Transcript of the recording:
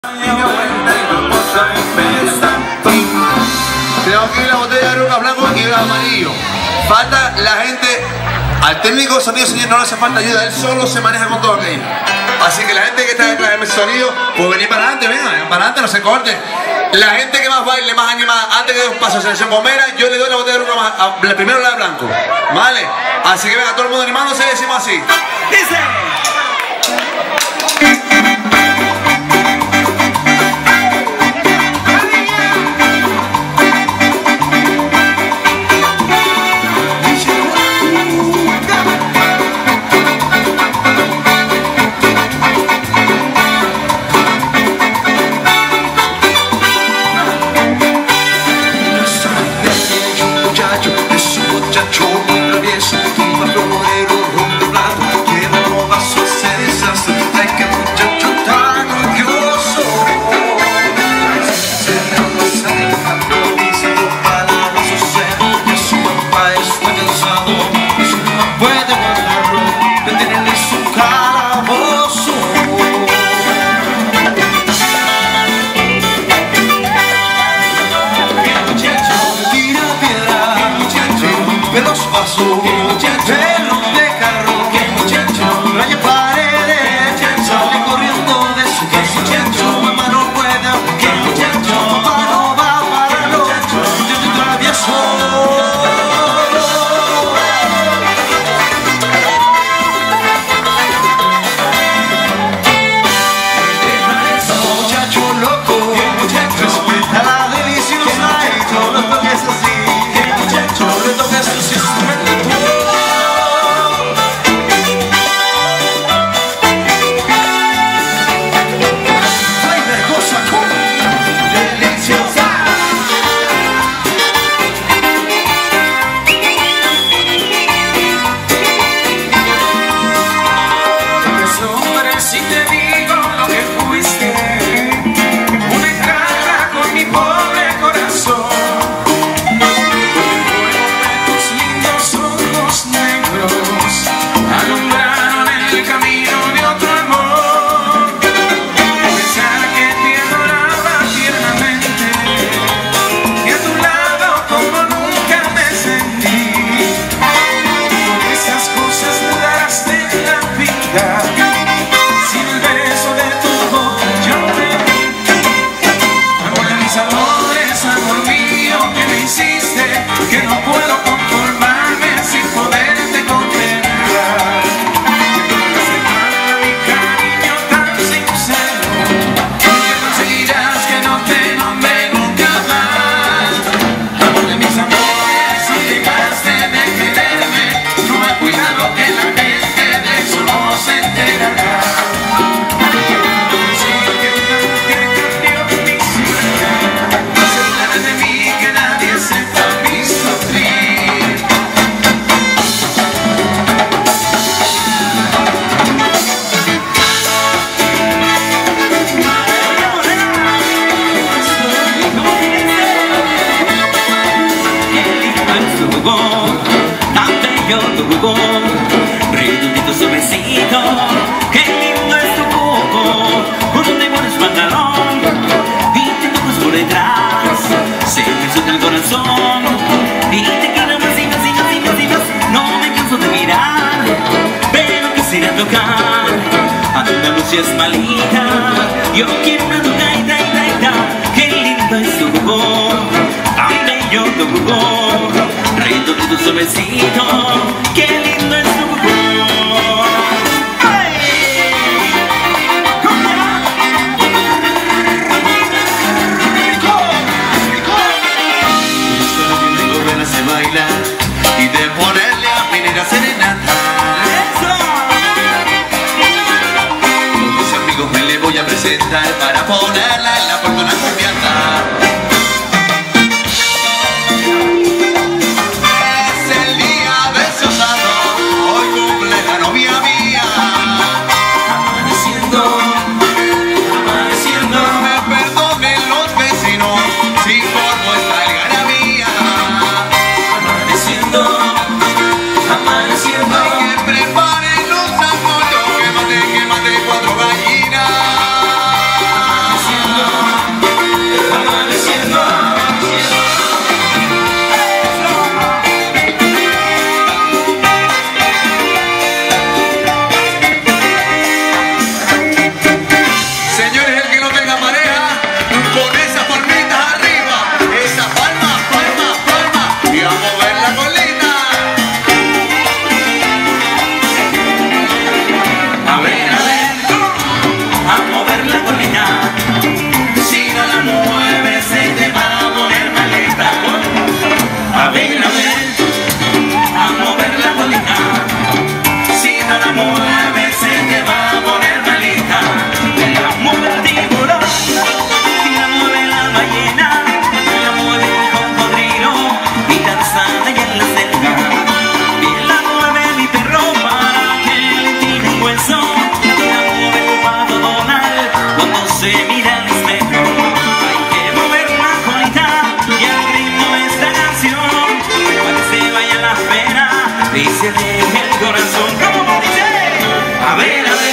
Tenemos que ir la botella de Roca blanco y el amarillo. Falta la gente. Al técnico de sonido, señor, no le hace falta ayuda. Él solo se maneja con todo aquello. Así que la gente que está detrás de ese sonido, pues venir para adelante, venga, para adelante, no se corte. La gente que más baile, más animada, antes que dé un paso a selección bombera, yo le doy la botella de Roca primero la de blanco. ¿Vale? Así que venga, todo el mundo animándose y decimos así. Dice. Redondito suavecito, qué lindo es tu cuco, con un demonio pantalón, y te tocas por detrás, se me suelta el corazón, y te quiero más y más y más y más y más, no me canso de mirar, pero quisiera tocar, Andalucía es malita, yo quiero una tocaita, qué lindo es tu cuco, tan bello tu cuco, redondito suavecito, qué lindo es tu cuco. Y de ponerle a venir a serenata. Con mis amigos me le voy a presentar para ponerla en la puerta una cumbiata. Es el día de Sosano, hoy cumple la novia mía. Amaneciendo, me perdonen los vecinos si por nuestra algarabía. amaneciendo. Hay que preparen los sancochos, que mate 4 gallinas. no tenga pareja, con esas palmitas arriba, esa palma, palma, palma, y a mover la colita. A ver, a mover la colita. Si no la mueves se te va a poner maleta. A ver, a mover la colita. Si no la mueves se te va a poner maleta. La mueve el tiburón, si la mueve la ballena, la mueve el cocodrilo y Tarzán allá en la selva. Y la mueve mi perro para que le tire un hueso. La mueve el pato Donald cuando se mira al espejo. Hay que mover la colita y al ritmo de esta canción, para que se vaya la pena y se deje el corazón. ¿Cómo dice? A ver,